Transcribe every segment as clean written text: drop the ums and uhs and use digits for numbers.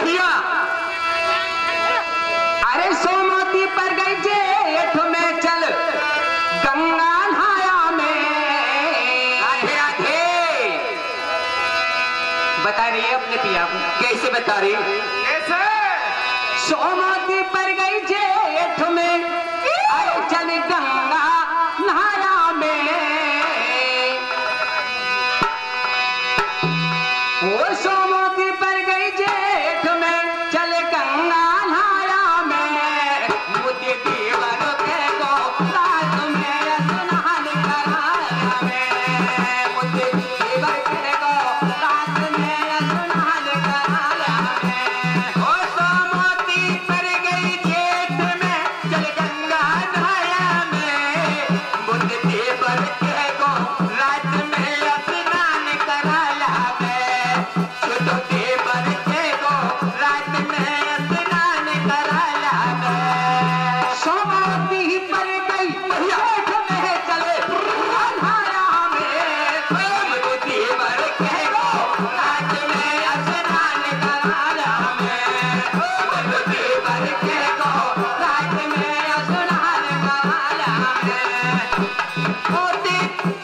भैया अरे सोमवती पर गई जेठ में चल गंगा नहाया में। राधे राधे। बता रही है अपने पिया को। कैसे बता रही? कैसे? सोमवती पर गई जेठ में अरे चल गंगा नहाया में। वो सोमवती पर गई जेठ में चल गंगा नहाया में। मुझे देवर के को रात में स्नान कराया में। मुझे देवर के को रात में स्नान कराया में। ओ सोमवती पर गई जेठ में चल गंगा नहाया में। बुद्ध देवर के को रात में स्नान कराया में। बुद्ध देवर के को रात में स्नान कराया में। सोमवती पर गई जेठ में चले नहाया में। बुद्ध देवर के को रात में स्नान कराया में। बुद्ध देवर के को रात में स्नान कराया में। मोती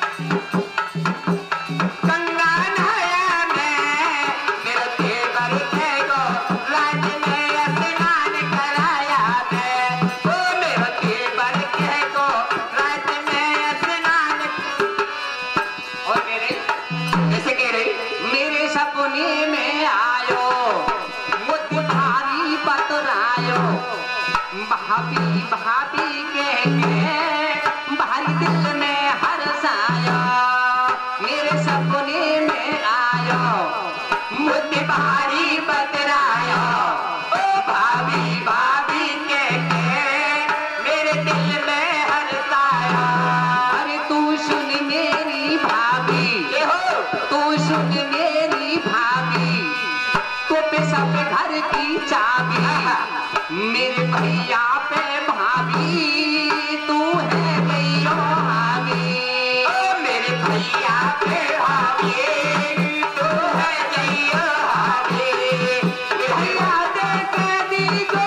गंगा नहाया में। मेरे देवर के को रात में स्नान कराया में। ओ मेरे देवर के को रात में स्नान। और मेरे कैसे कह रही? मेरे सपने में आयो मुझ भारी बतरायो। भाभी भाभी कह के भारी दिल में हर्षायो। मेरे सपने में आयो मुझे भारी बतरायो। ओ भाभी भाभी कह के मेरे दिल में हर्षाया। अरे तू सुन मेरी भाभी। ये हो तू सुन मेरी भाभी। तो पे सब घर की चाबी। मेरे भैया पे भाभी तू है गईयो हावी। ओ मेरे भैया पे हावी तू है जइयो हावी। भैया देख दीजो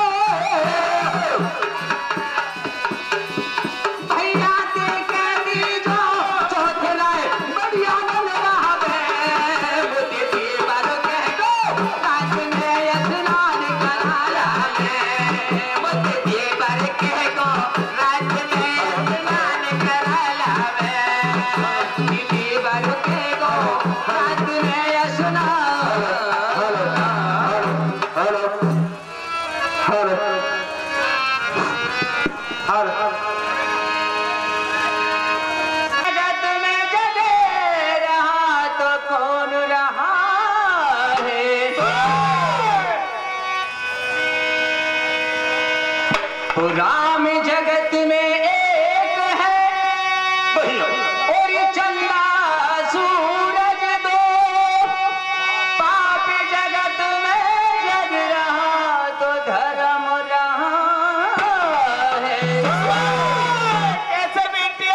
भैया देख दीजो चौथलाए बढ़िया नल रहावे। मुझे देवर के को रात में स्नान कराया में। मुझे देवर के को रात में स्नान कराया में। मुझे देवर के को रात में स्नान। जगत में जगे रहा तो कौन रहा है। तो राम जगत में एक है और ये चंदा सूरज दो। पाप जगत में जग रहा तो धर्म रहा है। कैसे बेटे?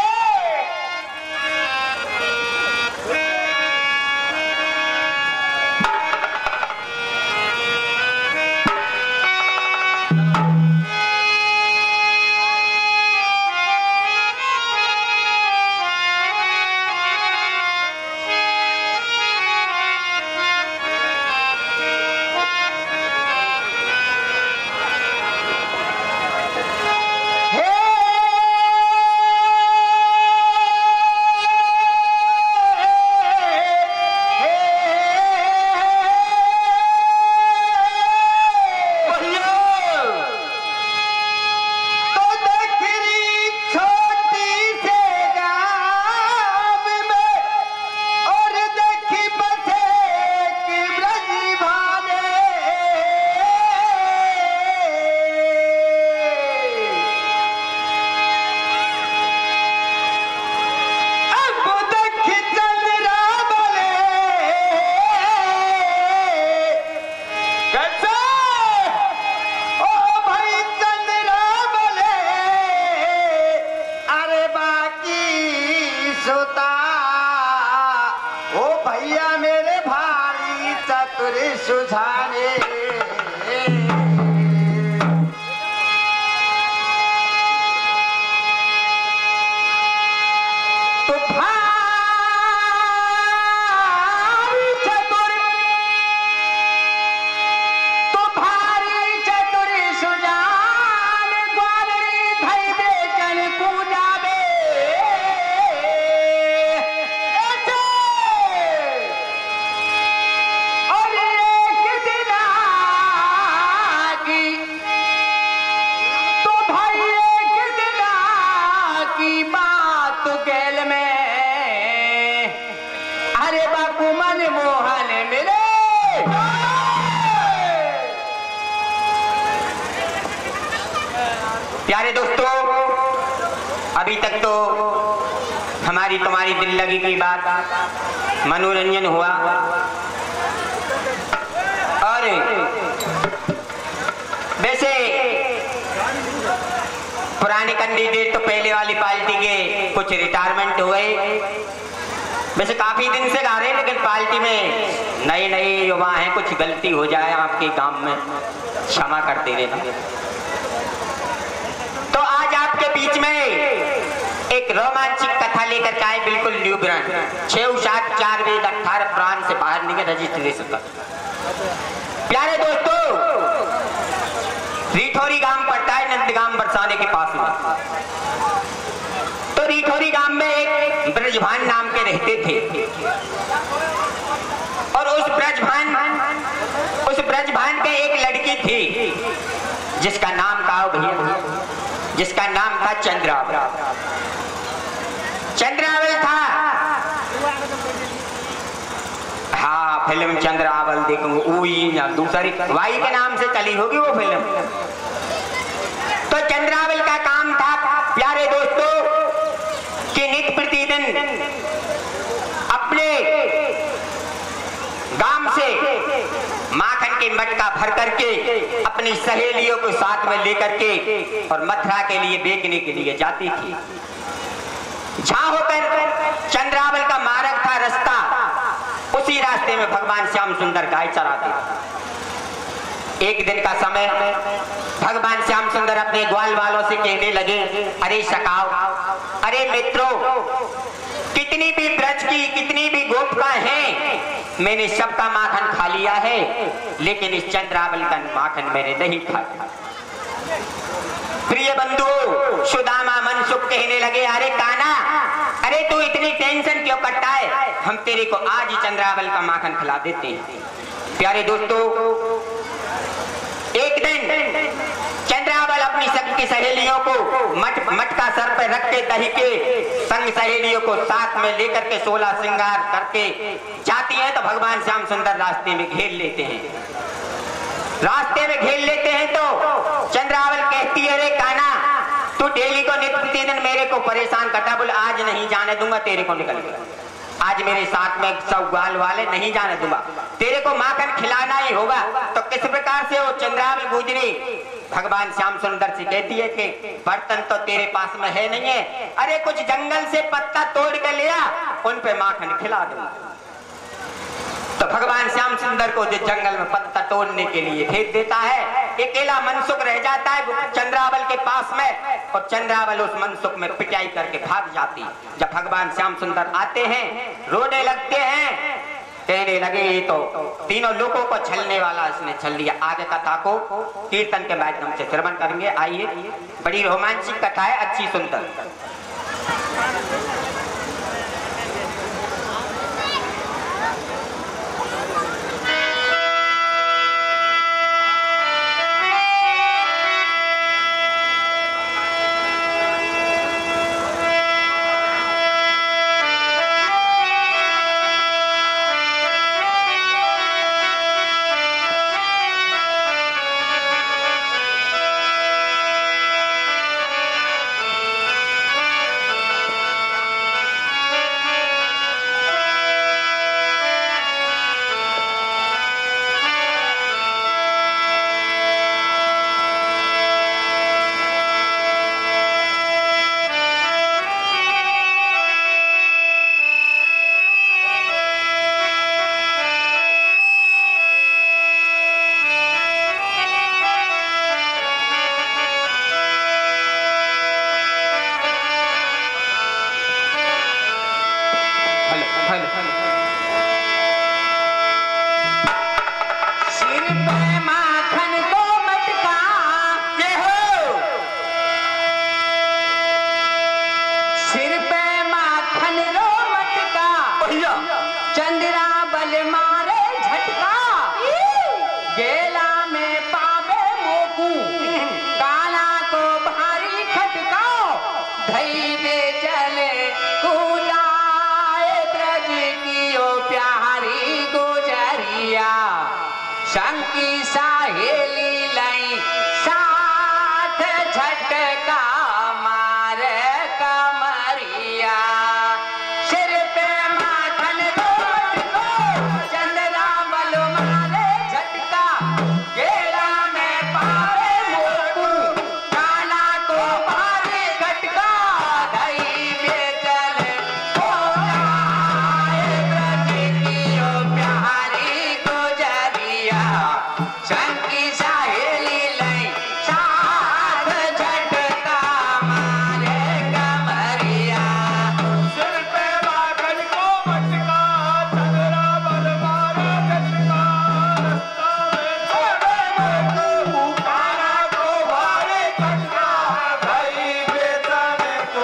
भैया मेरे भाई चतुर सुझाने प्यारे दोस्तों, अभी तक तो हमारी तुम्हारी दिल लगी की बात मनोरंजन हुआ और वैसे पुराने कैंडिडेट तो पहले वाली पार्टी के कुछ रिटायरमेंट हुए। वैसे काफी दिन से गा रहे हैं, लेकिन पार्टी में नए नए युवा हैं, कुछ गलती हो जाए आपके काम में क्षमा करते रहना। तो आज आपके बीच में एक रोमांचक कथा लेकर के आए, बिल्कुल न्यू ब्रांड 6 7 4 वेद 18 प्राण से बाहर निकले रजिस्ट्रेशन का। प्यारे दोस्तों, रिठौरी गांव पड़ता है नंदगांव बरसाने के पास में। तो रिठौरी गांव में एक ब्रजभान नाम के रहते थे और उस ब्रजभान के एक लड़की थी जिसका नाम था भैया, जिसका नाम था चंद्रावल। चंद्रावल था, हाँ फिल्म चंद्रावल देखूंगा, वही दूसरी वाई के नाम से चली होगी वो फिल्म। तो चंद्रावल का काम था प्यारे दोस्तों कि नित्य प्रतिदिन अपने गांव से माखन के मटका भर करके अपनी सहेलियों को साथ में लेकर के और मथुरा के लिए बेचने के लिए जाती थी। जहां होकर चंद्रावल का मार्ग था रास्ता, उसी रास्ते में भगवान श्याम सुंदर गाय चराते थे। एक दिन का समय भगवान श्याम सुंदर अपने ग्वाल वालों से कहने लगे, अरे सखाओ, अरे मित्रों, कितनी भी ब्रज की कितनी भी गोपिका है, मैंने सबका माखन खा लिया है, लेकिन इस चंद्रावल का माखन मैंने नहीं खाया। प्रिय बंधु सुदामा मनसुख कहने लगे, अरे काना, अरे तू इतनी टेंशन क्यों करता है, हम तेरे को आज ही चंद्रावल का माखन खिला देते हैं। प्यारे दोस्तों, एक दिन चंद्रावल अपनी सबकी सहेलियों को मटका सर पे रख के दही के संग सहेलियों को साथ में लेकर के 16 श्रृंगार करके जाती है। तो भगवान श्याम सुंदर रास्ते में घेर लेते हैं। रास्ते में घेर लेते हैं तो चंद्रावल कहती है, अरे काना, तू डेली को नित्य प्रतिदिन मेरे को परेशान करता, बोले आज नहीं जाने दूंगा तेरे को, निकल गया आज मेरे साथ में सब ग्वाल वाले नहीं जाने दूंगा, तेरे को माखन खिलाना ही होगा। तो किस प्रकार से वो चंद्रावल गुजरी भगवान श्याम सुंदर से कहती है कि बर्तन तो तेरे पास में है नहीं है, अरे कुछ जंगल से पत्ता तोड़ के लिया, उन पे माखन खिला दूंगा। तो भगवान श्याम सुंदर को जो जंगल में पत्ता तोड़ने के लिए भेज देता है, अकेला मनसुख रह जाता है चंद्रावल के पास में, और चंद्रावल उस मनसुख में पिटाई करके भाग जाती। जब भगवान श्याम सुंदर आते हैं, रोने लगते हैं, कहने लगे तो तीनों लोगों को छलने वाला इसने छल लिया। आगे कथा को कीर्तन के माध्यम से श्रवण करेंगे। आइए, बड़ी रोमांचक कथा है, अच्छी सुंदर। शंकी सहेली लई साथ झटका मारे कमरिया। सिर पे बागन को मटका चंद्रा बल मारे झटका रास्ता में खड़े को काना को भारी खटका भाई बेचन को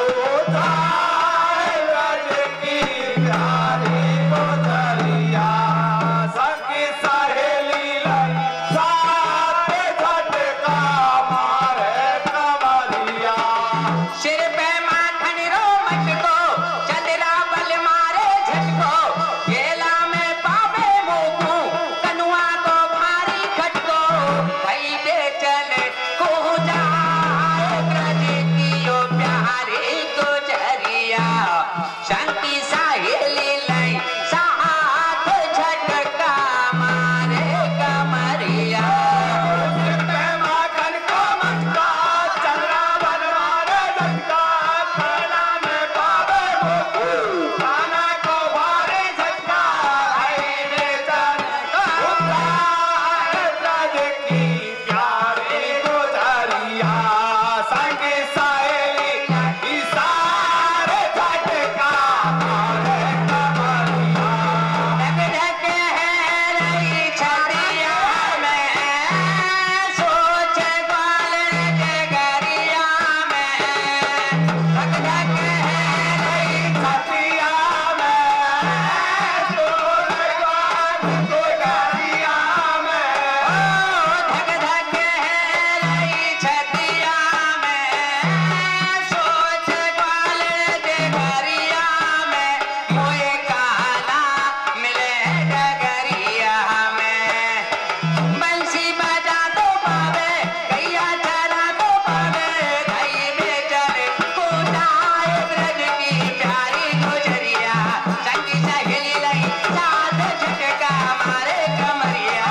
थाए राज की प्यारी गोदरिया। सखी सहेली लाई साथ झटका मारे कमरिया। सिर पे माखन रो मटको चंद्रा बल मारे झटको गेला में पावे मोकू कनुआ को भारी खटको भई दे चले को जाए ब्रज की ओ प्यारी गुजरिया। शंकी सहेली लई साथ झटका मारे कमरिया। सिर पे माखन को मटका चंद्रा बल मारे झटका खाना में पावे मोकू काना को भारी झटका भाई बेचन को थाए राज की प्यारी गोदरिया। संगी सहेली इशारे झटका मारे कमरिया। ढक ढक है रही छतिया में सोच ग्वाल डगरिया में। ढक ढक है रही छतिया में सोच ग्वाल गोदरिया में। धक धक है रही छतिया में सोच ग्वाल डगरिया में। मोए काला मिले डगरिया में। बंसी बजा तो पावे गैया चरा तो पावे धई में चले को जाए ब्रज की प्यारी गुजरिया। संगी सहेली लई साथ झटका मारे कमरिया।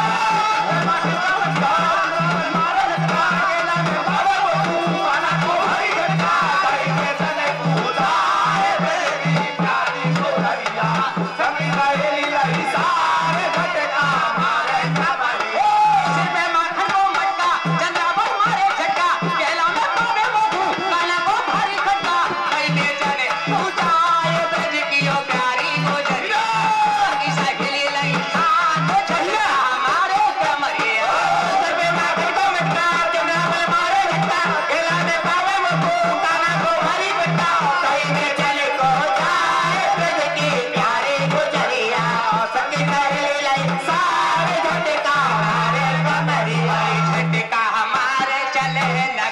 सिर पे माखन को मटका चंद्रा बल मारे झटका गेला में पावे मोकू काना को भारी खटका भई दे चले को जाए ब्रज की ओ प्यारी गुजरिया। संगी सहेली लई साथ झटका मारे कमरिया। सिर पे माखन को मटका चंद्रा बल मारे झटका गेला में पावे मोकू काना को भारी खटका भई दे चले को जाए ब्रज की प्यारी गुजरिया। संगी सहेली लई साथ झटका मारे कमरिया। झटका हमारे चले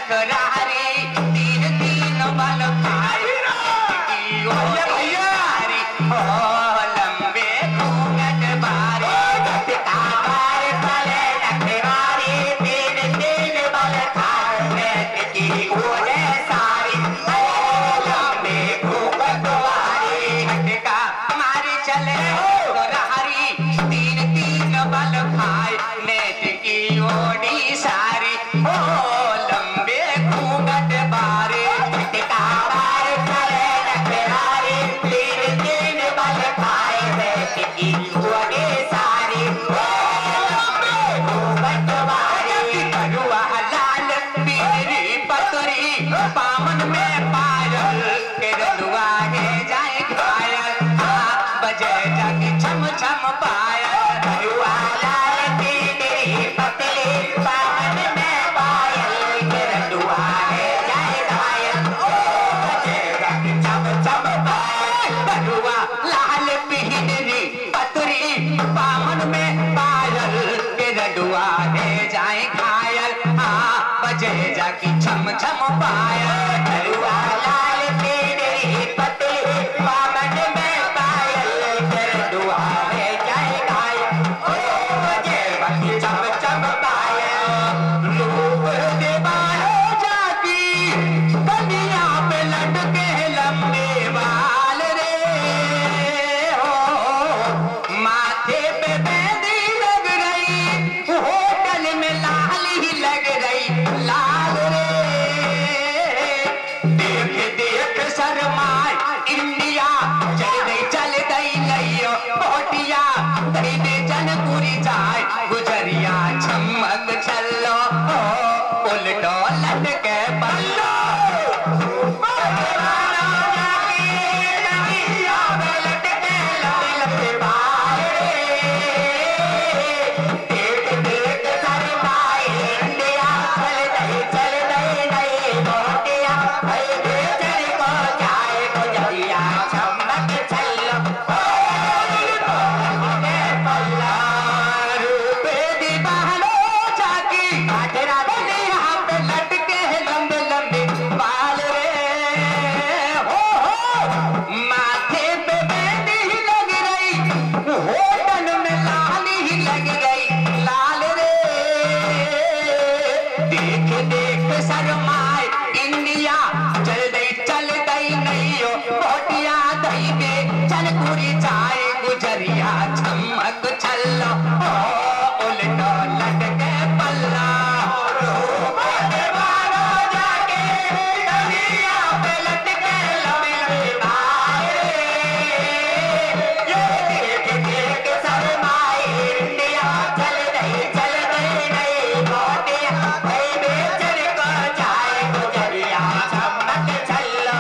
नखरारी तीन तीन बल खाए की ओ यारी ओ लंबे घूंघट बारे। झटका हमारे चले नखरारी तीन तीन बल खाए की ओ सारी ओ लंबे घूंघट बारे। झटका हमारे चले नखरारी तीन तीन बल खाए नेट की ओडी सारी ओ लंबे घूंघट बारे। झटका बार चले नखरारी तीन तीन बल खाए नेट की ओडी सारी ओ लंबे घूंघट बारे। करुआ लाल पीरी पतरी पावन में पायल के रनुआ है जाए घायल। बजे जाके छम छम पायल करुआ लाल पीरी पतरी पावन में पायल के रनुआ है जाए घायल। बजे जाके छम छम पायल करुआ लाल पीरी पतरी पावन में पायल के रनुआ है जाए घायल। बजे जाके छम छम पायल करुआ लाल पीरी पतरी पावन में पायल के रनुआ है जाए घायल। बजे जाके छम छम पायल रूप देवालो जाकी कन्या पे लटके लंबे बाल रे हो। माथे पे मेहंदी लग रही होटल में लाल ही लग रही लाल रे। देख देख देख शर्माए इंडिया चल दई नहीं हो कोटिया दई बे चल पूरी जाए गुजरिया चमक छल्लो उल्टा लटके पल्ला जाके दुनिया पे लटके लंबे भाई ये देख देख शर्माए इंडिया चल दई नहीं कोटिया दई बे चल को जाए गुजरिया चमक छल्लो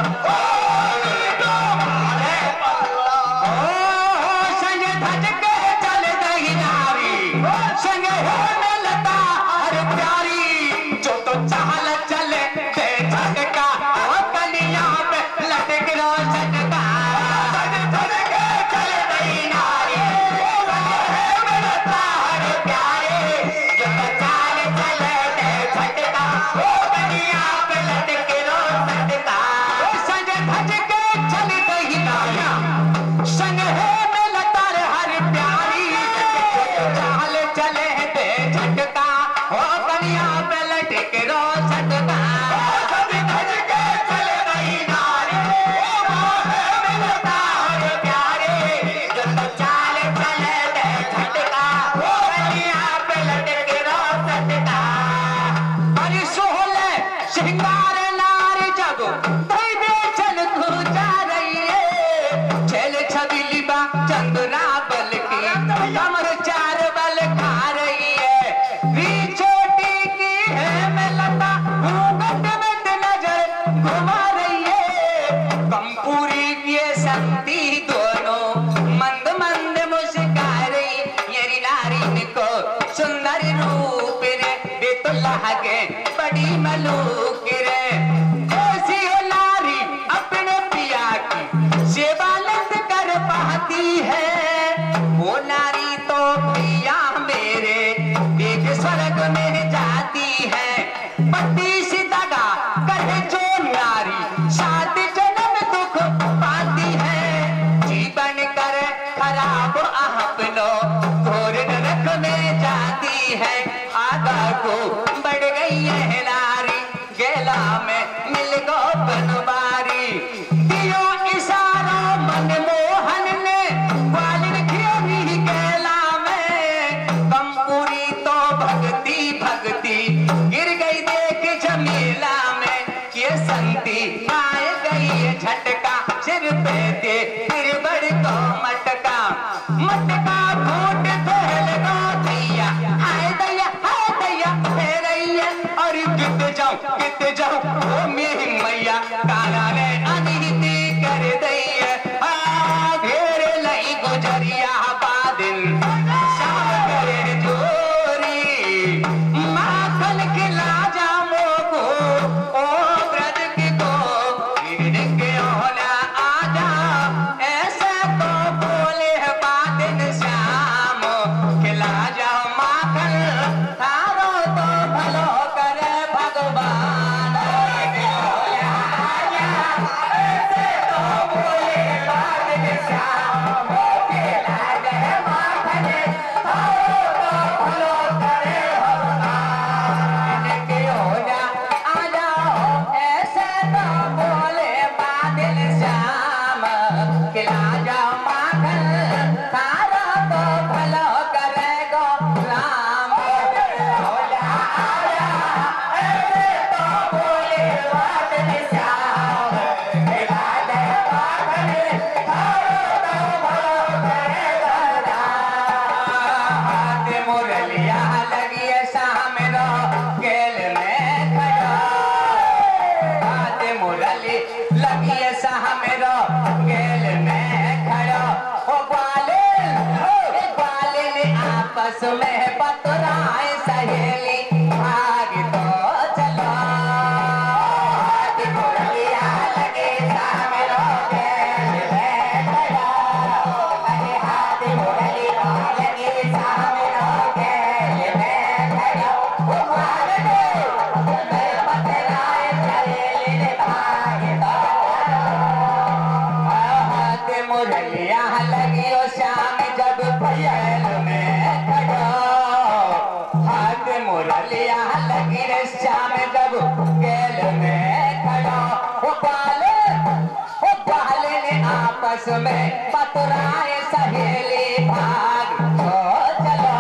संग धज के चल दही नारी संग है लता हर प्यारी जो तो चाल चले दे झटका ओ कलिया पे लटक रो झटका संग धज के चल दही नारी संग है लता हर प्यारी जो तो चाल चले दे झटका ओ कलिया पे लटक रो झटका संग धज के चल दही नारी संग है लतार हर प्यारी चाल चले दे झटका हो कलिया पे लटक रो झटका धज के चले दही नारी लतार प्यारे जो तो चाल चले दे झटका हो कलिया पे लटक रो झटका अरे सोहले श्रृंगार नारी जब दई बे चल तू जा रही है चल छबिली बा चंद्रा बल की कमर चार बल खा रही है वी छोटी की है मैं लता घूंघट में नजर घुमा रही है कंपूरी की संती दोनों मंद मंद मुस्का रही ये नारी को सुंदर रूप रे बेतुल्लाह के बड़ी मलूक रे ऐसी हो नारी अपने पिया की सेवा लत कर पाती है वो नारी तो पिया मेरे एक स्वर्ग में जाती है पति से दगा करे जो नारी 7 जन्म दुख पाती है जीवन कर खराब अपनो घोर नरक में जाती है आगा को बढ़ गई है नारी गेला में मिल गो बनवारी दियो इशारों मनमोहन ने ग्वालिन खेली गेला में कंपूरी तो भगती भगती गिर गई देख जमीला में ये संती आए गई है झटका सिर पे दे फिर बड़ को मटका मटका फूट फैल गो दैया हाय दैया हे रैया और कित जाऊं ओ मेरी मैया काला ने अनिति कर दैया घेर लई गुजरिया बादल शाम करे जोरी माखन खिला जा मोको ओ ब्रज की को गिरने के ओला आजा ऐसे तो बोले बादल शाम खिला जा माखन थारो तो भलो करे भगवान लगी रे श्याम जब गेल में खड़ा वो बाले ने आपस में पतराए सहेली भाग तो चलो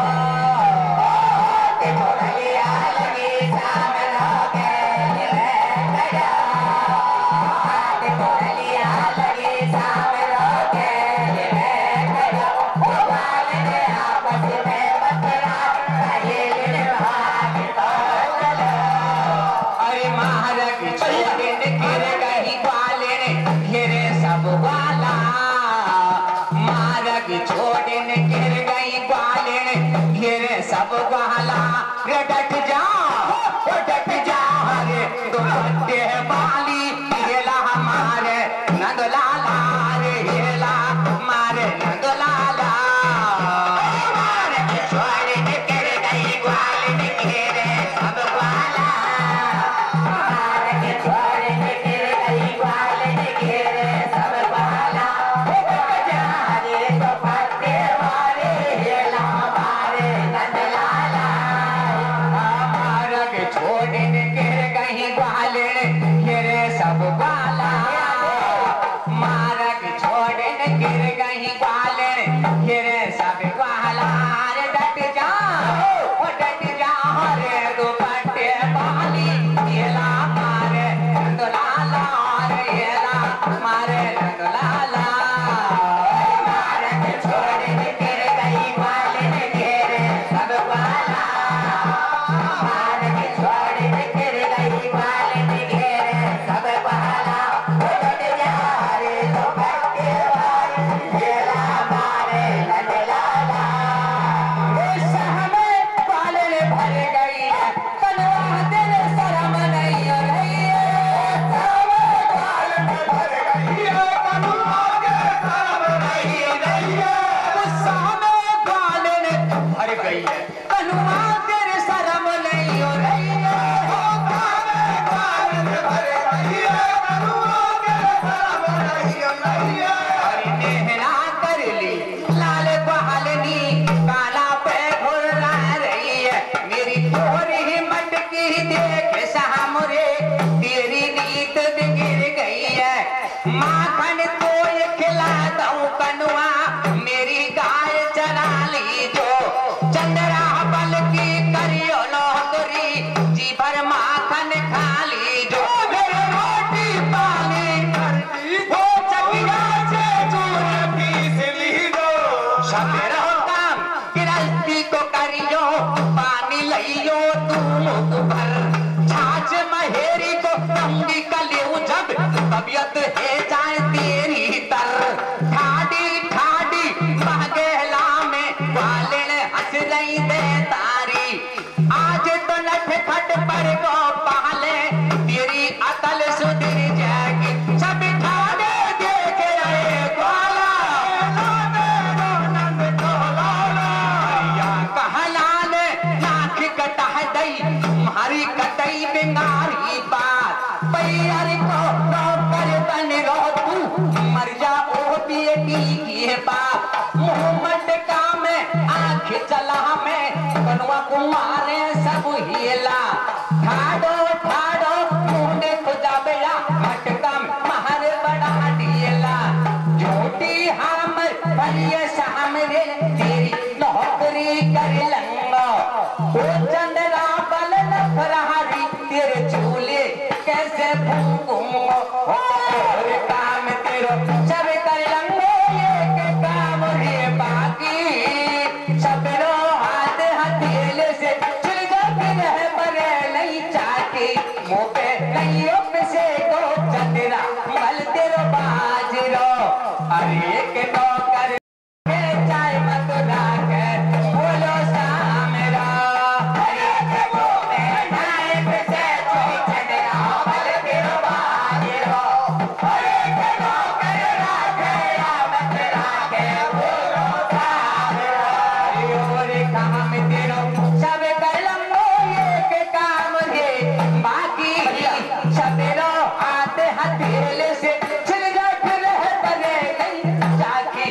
सब वाला रे डट जा रे दुपट्टे वाली हेला हमारे नंदलाला रे हेला हमारे नंदलाला मारे छोड़ के कर गई ग्वाल ने घेरे सब वाला मारे छोड़ के कर गई ग्वाल ने घेरे सब वाला डट जा रे दुपट्टे वाले हेला हमारे नंदलाला छोड़ने के कहीं ग्वाले घेरे सब वाला मारक छोड़ने के कहीं ग्वाले घेरे सब वाला रे डट जा रे दुपट्टे वाली हेला मारे नंदलाला रे हेला मारे नंदलाला मारक छोड़ने के कहीं ग्वाले घेरे सब वाला माखन को ये खिला दऊं कनुआ मेरी गाय चरा ली जो चंद्रा बल की करियो नौकरी जी भर माखन खा ली जो मेरे रोटी पानी करती वो चकिया से चूर पीस ली दो सवेरा काम गिरस्ती को करियो पानी लइयो तू मुख भर छाछ महेरी को तंगी कलियो जब तबियत है जाए तेरी तर ठाडी ठाडी बहगेला में वाले हंस रही दे तारी आज तो नठ खट पर को पाले तेरी अकल सुधर जाएगी सब ठाडे देख रहे ग्वाला कहलाल नाक कटह दई मारी कटई बिंगारी बात पैर को बन रो तू मर जा ओ बेटी की बाप मोहम्मद का में आंख चला में कनुआ कुमारे सब हिला ठाडो ठाडो मुंडे खुदा बेड़ा मटका महर बड़ा दिएला झूठी हमर भलिए सामरे तेरी नौकरी कर लंगा ओ चंद्रा बल लखरारी तेरे झूले कैसे फूंकूंगा और काम तेरो सब कर लंगो ये काम है बाकी सब रो हाथ हथेले से चल जा फिर है बरे नहीं चाहती मुंह पे नहीं से को चंद्रा मल तेरो बाजरो अरे के नौकर के चाय मत राखे बोलो सामरा अरे के मुंह पे नाइफ से कोई चंद्रा मल तेरो बाजरो अरे के नौकर राखे या मत राखे बोलो सामरा और काम तेरो सब कर लंगो ये के काम है बाकी सब रो हाथ हथेले से छिल जा फिर है बने नहीं जाके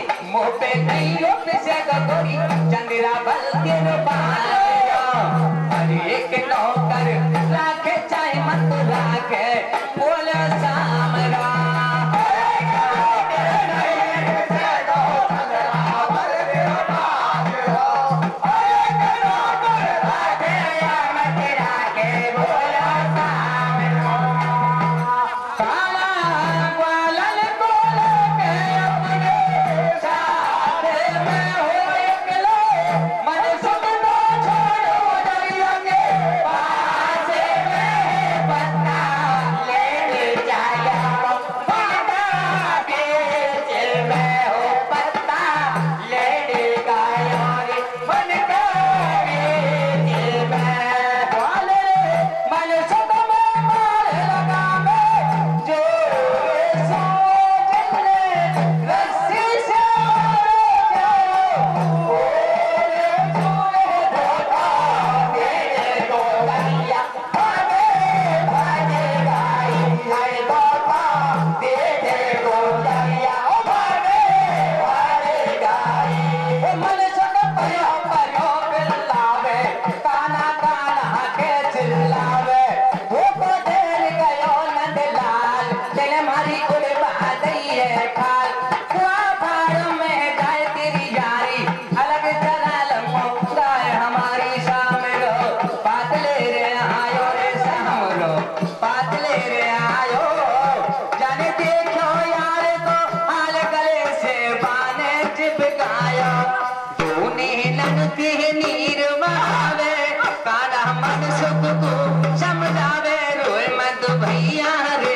को समझावे रोए मत भैया रे,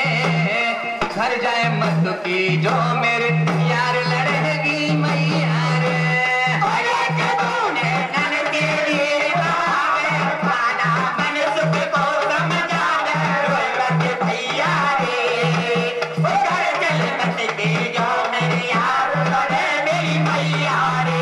घर जाए मत की जो मेरे यार लड़ेगी मैया रे। अरे कबूने नन के लिए बावे, खाना मन सुख को समझावे रोए मत भैया रे, घर चल मत की जो मेरे यार लड़ेगी मैया रे।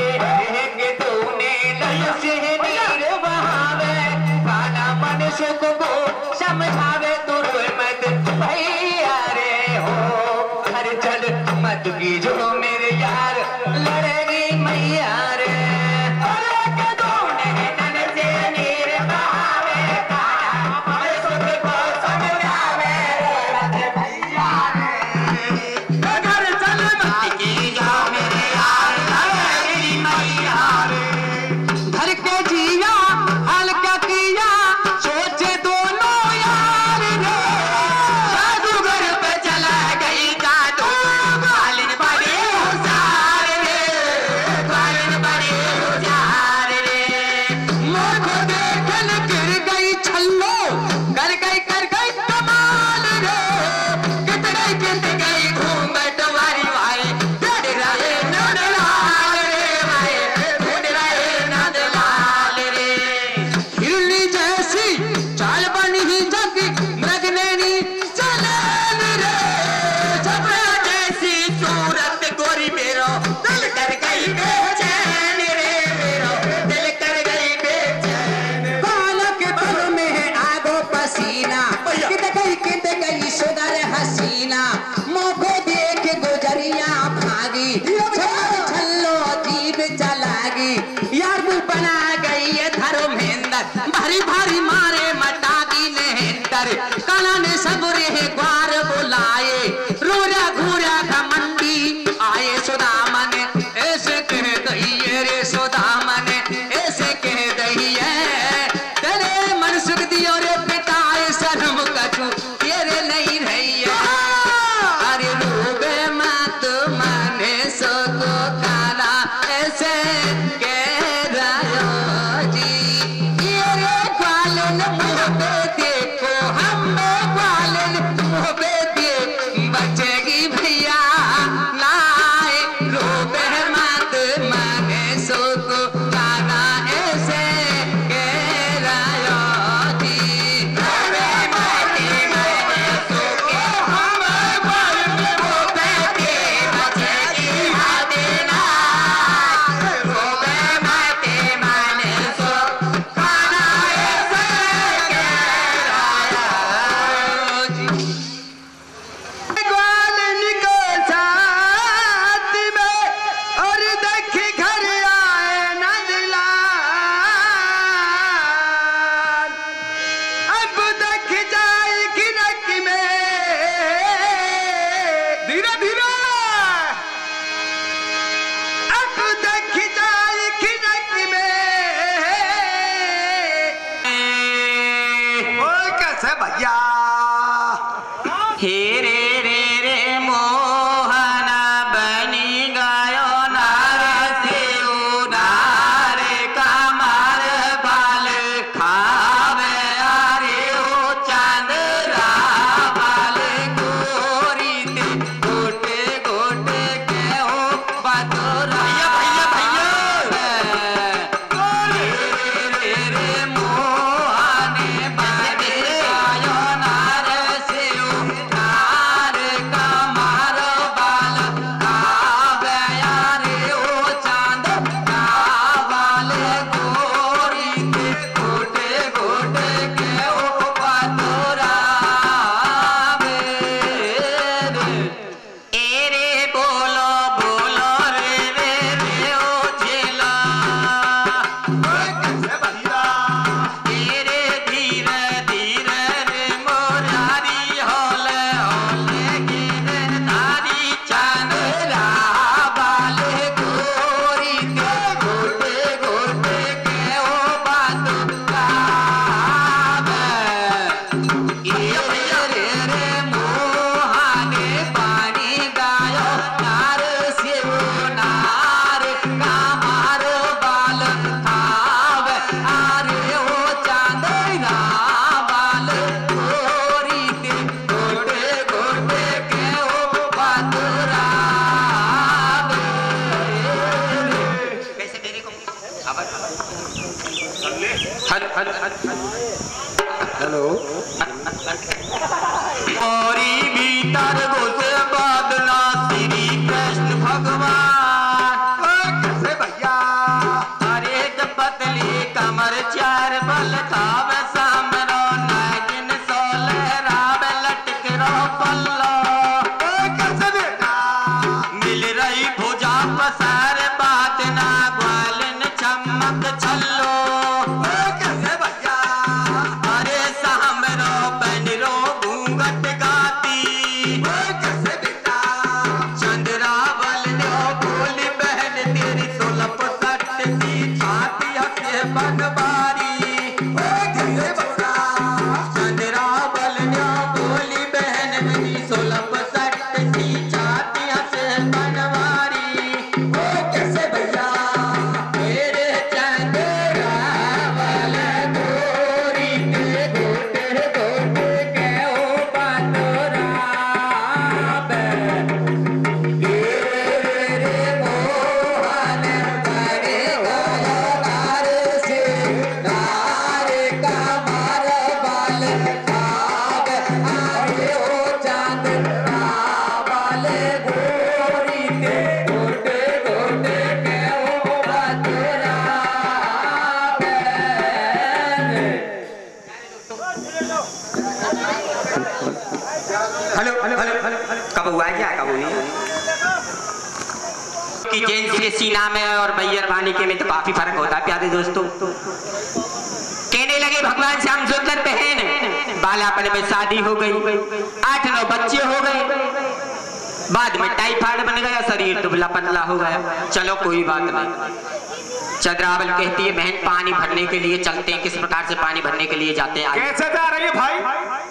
तूने लय से नीर बहावे, खाना मन सुख को समझावे तू रोए मत भैया रे हो, घर चल मत की जो मेरे यार लड़ेगी मैया रे। अरे कदूने नन से नीर बहावे, खाना मन सुख को समझावे मत भैया रे, घर चल मत की जो मेरे यार लड़ेगी मैया रे। घर के जिया हल्का किया सोचे दोनों यार रे, जादूगर पे चला गई जादू, बालिन बड़े होशियार रे, बालिन बड़े होशियार रे। मोर को देखल गिर गई छल्लो, कर गई कमाल रे, गित गई घूंघट वाली वाई, डर रहे नंदलाल रे भाई, ढूंढ रहे नंदलाल रे। हिरनी जैसी चाल बनी ही जगी, मृग नैनी चलन रे, जबरा जैसी सूरत गोरी मेरो, दिल कर गई बेचैन रे मेरो, दिल कर गई बेचैन। बालक पल में आगो पसीना, कित गई सुंदर हसीना, मोको देख गुजरिया भागी, छल्लो जीव चलागी, यार मुंह बना गई है धर्मेंद्र, भारी भारी मारे मटा दी नेंदर, काला ने सब रे ग्वार बुलाए, रोरा घूरा घमंडी आए सुदामन, ऐसे कह दही रे सुदामन, ऐसे कह दही है, तेरे मन सुख दियो रे पिताए शर्म कछु तेरे नहीं रही है। अरे रोबे मत माने सो को काला ऐसे कह रहा जी, ये रे ग्वालन मुँह पे देखो, हम ग्वालन मुँह पे देख, बचेगी भैया लाए, रोबे मत माने सो को काला ऐसे कह रहा जी, रोबे मत माने सो के हम ग्वालन मुँह पे देख, बचेगी हादेना, रोबे मत माने सो काला ऐसे कह रहा जी। ग्वालन को साथ में और देखी घर आए नंदलाल, अब देख जाए खिनक में धीरे धीरे, अब देख जाए खिनक में। ओ कैसे भैया हे रे रे रे मोहन बनी गयो नार से उनार, कमर बाल खावे अरे ओ चंद्रा बाल गोरी ते गोटे गोटे के हो बतोरा। भैया रे रे रे मोहन बनी गयो नार हेलो औरी भीतर घुसे बदला श्री कृष्ण भगवान। कैसे भैया? अरे पतली कमर चार बल खावे सामरो नागिन सोलह राव लटक रो पल्लो। कैसे बेटा? मिल रही भुजा पसार बात ना ग्वालिन चमक छल्लो। कैसे भैया? अरे सामरो बनरो घूंघट गाती। कैसे बेटा? चंद्रा बल नो बोली बहन तेरी सोलह सट की छाती हसे बनवारी। कैसे भैया? चंद्रा बल नो बोली बहन मेरी सोलह सट की छाती हसे बनवारी। कैसे भैया? मेरे चंद्रा बल गोरी के गोटे गोटे के ओ पातोरा कब हुआ क्या कब हुई कि जेंट्स के सीना में और बैयर वाणी के में तो काफी फर्क होता है प्यारे दोस्तों। कहने लगे भगवान श्याम सुंदर बहन बालापन में शादी हो गई, 8-9 बच्चे हो गए, बाद में टाइफाइड बन गया, शरीर दुबला पतला हो गया। चलो कोई बात नहीं। चंद्रावल कहती है बहन पानी भरने के लिए चलते हैं। किस प्रकार से पानी भरने के लिए जाते हैं? कैसे जा रही है भाई?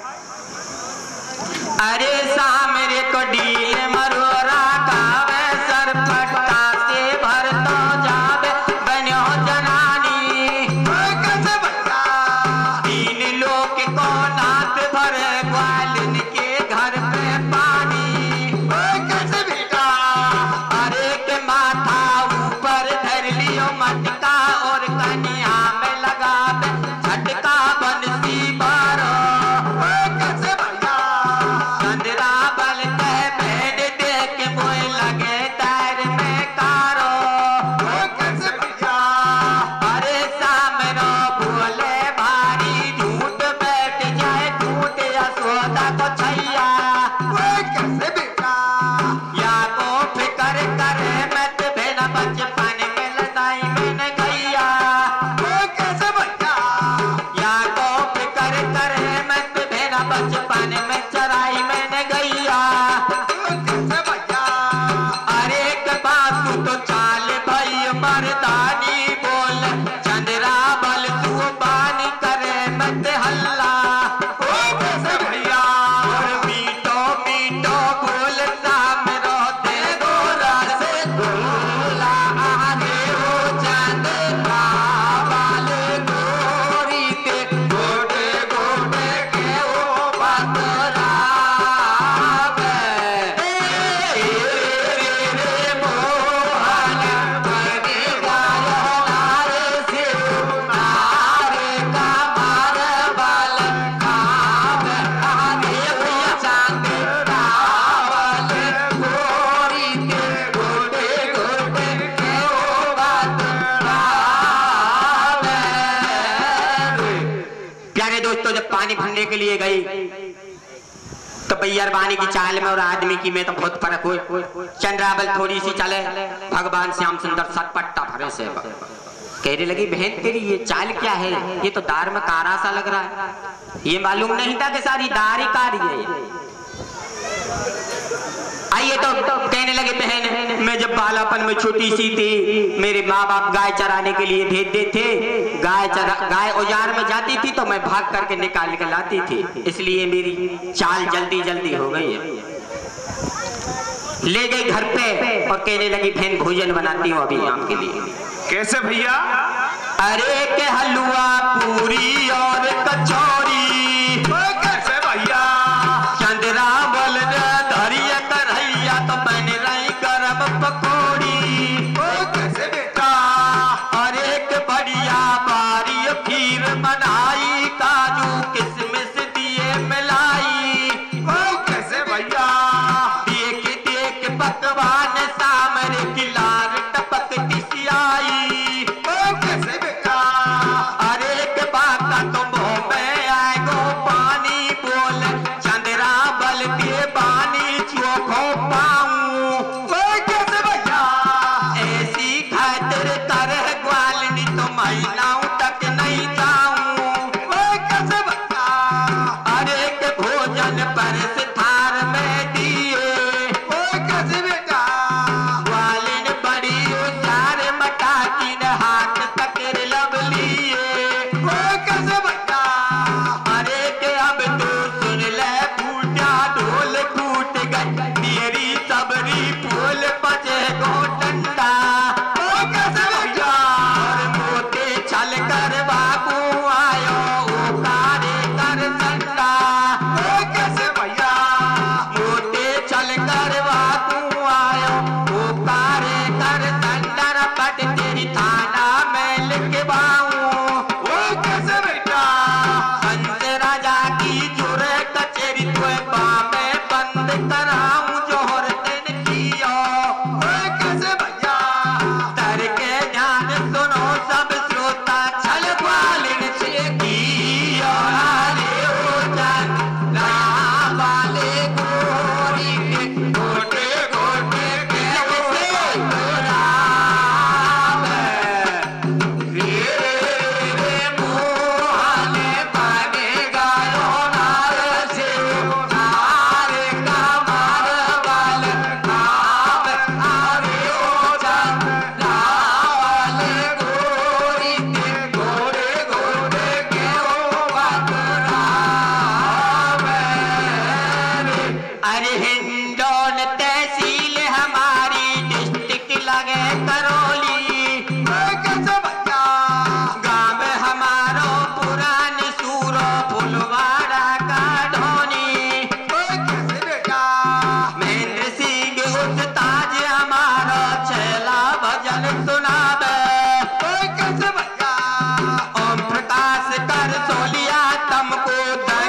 अरे सामरे को डील मरोरा कावे सर पट्टा से भर तो जावे बनो जनानी। कैसे भैया? 3 लोग को नाथ भर ग्वालिन के घर पे पानी। कैसे बेटा? अरे के माथा ऊपर धर लियो मटका और कनिया में लगा झटका बंसी बारो। कैसे भैया? चंद्रा बल कह भेद देख मोय लगे पैर में कारो। कैसे भैया? अरे सामनो बोले भारी झूठ बैठ जाए झूठ यशोदा को छैया। कैसे बेटा? या को फिकर करे मत भेना बचपन में लदाई में गैया। कैसे भैया? या को फिकर करे मत भेना बचपन में चराई में गैया। कैसे भैया? अरे बासु तो चाल भाई मर्दानी बोल चंद्रा बल तू बानी करे मत हल्ला। कैसे भैया? और मीठो मीठो बोल सामरो दे गोरा से गोला आगे हो चंद्रा बल गोरी ते गोटे गोटे के ओ बतरा। प्यारे दोस्तों जब पानी भरने के लिए गई तो बैयरवानी की चाल में और आदमी की में तो बहुत फर्क हुए। चंद्रावल थोड़ी सी चले, भगवान श्याम सुंदर सटपट्टा भरे से कहने लगी बहन तेरी ये चाल क्या है? ये तो दार में कारा सा लग रहा है। ये मालूम नहीं था कि सारी दार ही कारी है। आइए तो कहने लगे बहन मैं जब बालापन में छोटी सी थी मेरे माँ बाप गाय चराने के लिए भेजते थे। गाय औजार में जाती थी तो मैं भाग करके निकाल के लाती थी, इसलिए मेरी चाल जल्दी जल्दी हो गई है। ले गई घर पे और कहने लगी बहन भोजन बनाती हूँ अभी आपके लिए। कैसे भैया? अरे के हलवा पूरी और कचौरी। कैसे भैया? चंद्रा बल धरिया करैया तो बन रही गरम पकौड़ी। कैसे बेटा? और एक बढ़िया बारी खीर बनाई काजू किस्म हमको